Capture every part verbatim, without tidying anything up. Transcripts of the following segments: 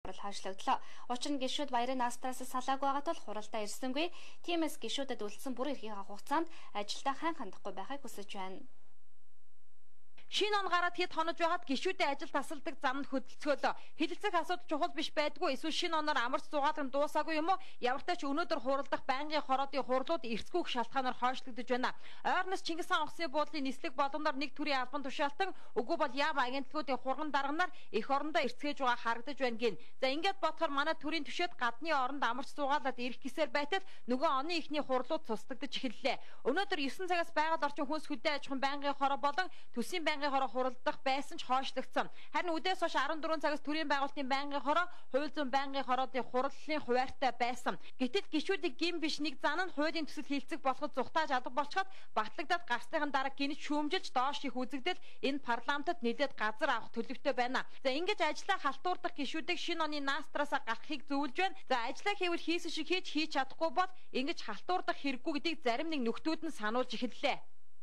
хойшлогдлоо. Учир нь гишүүд баярын наастраас салааг байгаа тул хуралдаа ирсэнгүй. Тиймээс гишүүдэд үлдсэн бүрэн эрхийн хугацаанд ажилдаа хайн хандахгүй байхыг хүсэж байна. Шинэ он гараад хэд хонож байгаад гишүүдийн ажил тасалдаг замд хөдөлцөөлөө. Хилэлцэх асуудал чухал биш байдгүй. Эсвэл шинэ оноор амарч зугаалan дуусаагүй юм уу? Явартай ч өнөөдөр хуралдах байнгын хороодын хурлууд эрсгүүх шалтгаанаар хойшлогдож байна. Ойрноос Чингис хаан угсны буудлын нислэг болгоноор нэг төрлийн албан тушаалтан үгүй бол яам агентлагуудын хурган дарганаар эх орондоо эрсгэж байгаа харагдаж байна гин. За ингээд бодохоор манай төрийн түшээд гадны оронд амарч зугаалаад ирэх гисээр байтал нөгөө оны ихний хурлууд цусдагдаж эхэллээ. Өнөөдөр есөн цагаас байгаль орчин хүнс хөдөө аж ахуйн байнгын хороо болон төсвийн байнгын хороо хуралдах байсан ч хойшлогдсон. Харин үдээс хойш арван дөрвөн цагаас төрийн байгуулалтын байнгын хороо хууль зүйн байнгын хороодын хурлалын хуваартай байсан. Гэтэл гишүүдийг гин биш нэг зан нь хуулийн төсөл хилцэх болоход зүхтааж алга болчиход батлагдаад гарсныхын дараа гинж шүүмжилж доош их үзэгдэл энэ парламентод нэлээд газар авах төлөвтэй байна. За ингэж ажлаа халтуурдах гишүүдийг шинэ оны наастраас гарахыг зөвлөж байна. За ажлаа хийвэл хийсэн шиг хийж хийж чадахгүй бол ингэж халтуурдах хэрэггүй гэдгийг зарим нэг нөхдүүд нь сануулж эхэллээ.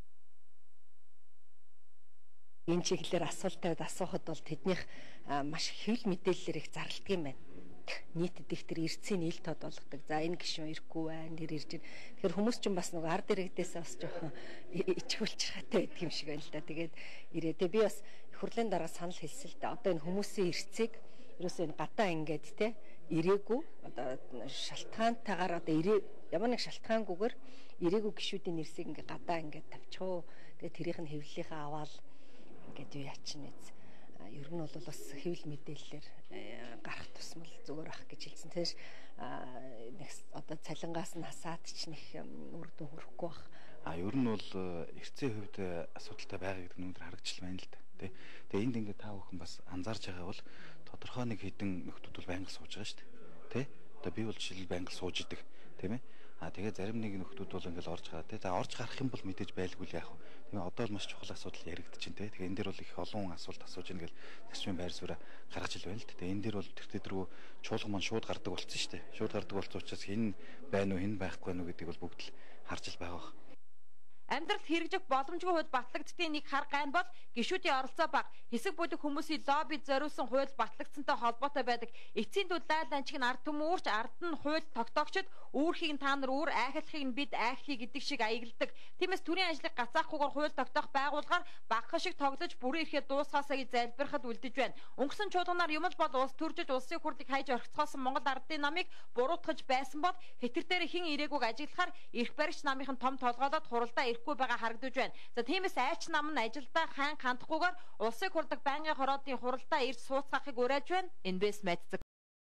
Энэ чиглэлээр асуултад асуухад бол тэднийх маш хэвлэл мэдээллээр их зарладаг юм байна. Нийтэд их тэр эрцийн ил тод болгодог. За энэ гишүүн ирэхгүй байна, нэр ирж байна. Тэгэхээр хүмүүс ч бас нөгөө ард иргэдээс бас жоохон ичгүүлж хаатай байдаг юм шиг байна л да. Тэгээд ирээ. Тэгээ би бас хурлын дараа санал хэлсэн л да. Одоо энэ хүмүүсийн эрцийг ерөөсөө энэ гадаа ингээд те ирээгүй одоо шалтгаантайгаар одоо ирээ ямар нэг шалтгаангүйгээр ирээгүй гишүүдийн нэрсийг ингээд гадаа ингээд тавьчихоо. Тэгээд тэрийнх нь хэвлэлийнхээ аваад ингээд юу яачин нэз. Ер нь бол бас хэвлэл мэдээллээр гарах тусмал зүгээр ах гэж хэлсэн. Тэгэж нэг одоо цалингаас нь хасаад ч нэг үр дүн хүрэхгүй бах. А ер нь бол эрцээ хувьд асуудалтай байгаа гэдэг нь өнөөдөр харагдчихл байна л да. Тэ. Тэгээ энд ингээд та бүхэн бас анзаарч байгаа бол тодорхой нэг хэдэн нөхдүүд бол байнга сууж байгаа шүү дээ. Тэ. Одоо би бол жишээл байнга сууж идэг, тийм ээ. А тэгээ зарим нэг нөхдүүд бол ингээд орж гараа тий. За орж гарах юм бол мэдээж байлгүй л яах вэ. Тийм ээ. Одоо л маш чухал асуудал яригдчихэв тий. Тэгээ энэ дээр бол их олон асуулт асууж ийн гэл зарчмын байр сууриа гаргаж ил байна л дээ. Энэ дээр бол тэр төдрөө чуулган маань шууд гардаг болцсон шүү дээ. Шууд гардаг болцсон учраас хэн байна уу, хэн байхгүй байна уу гэдгийг бол бүгд л харж ил байгаа. Амьдралд хэрэгжих боломжгүй хувьд батлагддгийн нэг хар гайн бол гишүүдийн оролцоо бага, хэсэг бүлэг хүмүүсийн лоббид зориулсан хууль батлагдсантай холбоотой байдаг. Эцсийн дүл лайл анчиг нь ард түмүүрч ард нь хууль тогтоогчд үүрхийг нь та нар үүр, айхлахыг нь бид айхлая гэдэг шиг аягалдаг. Тиймээс төрийн ажлыг гацаахгүйгээр хууль тогтоох байгууллагаар багах шиг тоглож бүрэн эрхээ дуусгаасаа гэж залбирахад үлдэж байна. Өнгөрсөн чуулганаар юм л бол улс төржиж улсын хурлыг хайж орхицгоосон Монгол ардын намыг буруутгаж байсан бол хэтэр дээр хэн ирээгүйг ажиглахаар эрх баригч намынхан том толгоолоод хуралдаа ирэхгүй байгаа харагдаж байна. За тиймээс айч нам нь ажилдаа хайн хандахгүйгээр улсыг хурдаг байнгын хороодын хуралдаа ирж сууцгаахыг уриалж байна. Инвест мэддэг.